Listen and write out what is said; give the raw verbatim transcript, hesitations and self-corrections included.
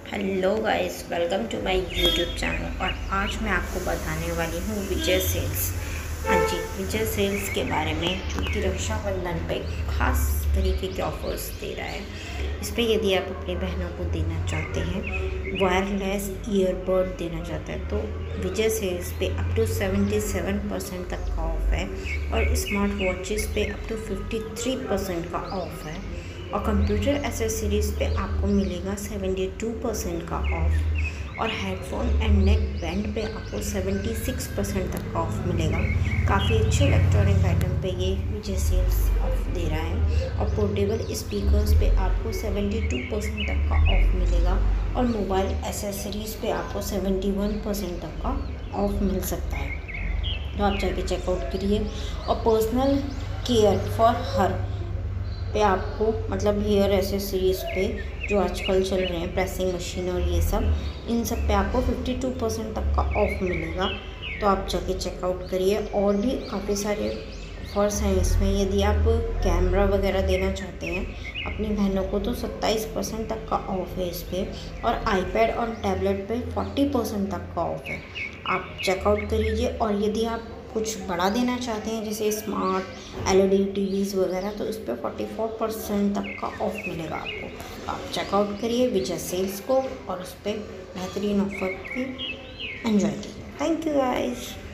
Hello guys, welcome to my YouTube channel. और आज मैं आपको बताने वाली हूँ विजय सेल्स। हाँ जी, विजय सेल्स के बारे में, जो कि रक्षाबंधन पे खास तरीके के ऑफर्स दे रहा है। इस पर यदि आप अपनी बहनों को देना चाहते हैं, वायरलेस ईयरबड देना चाहते हैं, तो विजय सेल्स पे up to seventy seven percent तक का ऑफ है। और स्मार्ट वॉचेस पे up to fifty three percent का ऑफ है। और कंप्यूटर एसेसरीज़ पे आपको मिलेगा सेवेंटी टू परसेंट का ऑफ। और हेडफोन एंड नेक बैंड पे आपको सेवेंटी सिक्स परसेंट तक का ऑफ मिलेगा। काफ़ी अच्छे इलेक्ट्रॉनिक आइटम पे ये विजय सेल्स ऑफ दे रहा है। और पोर्टेबल स्पीकर्स पे आपको सेवेंटी टू परसेंट तक का ऑफ मिलेगा। और मोबाइल एसेसरीज़ पे आपको सेवेंटी वन परसेंट तक का ऑफ मिल सकता है। तो आप जाके चेकआउट करिए। और पर्सनल केयर फॉर हर पे आपको, मतलब हेयर एसेसरीज़ पे जो आजकल चल रहे हैं, प्रेसिंग मशीन और ये सब, इन सब पे आपको फिफ्टी टू परसेंट तक का ऑफ मिलेगा। तो आप जाके चेकआउट करिए। और भी काफ़ी सारे ऑफर्स हैं इसमें। यदि आप कैमरा वगैरह देना चाहते हैं अपनी बहनों को, तो सत्ताईस परसेंट तक का ऑफ है इस पर। और आईपैड और टैबलेट पे फोर्टी परसेंट तक का ऑफ है। आप चेकआउट कर लीजिए। और यदि आप कुछ बड़ा देना चाहते हैं, जैसे स्मार्ट एलईडी टीवीज़ वगैरह, तो इस पर फोर्टी फोर परसेंट तक का ऑफ मिलेगा आपको। आप चेकआउट करिए विजय सेल्स को और उस पर बेहतरीन ऑफर की एंजॉय कीजिए। Thank you guys.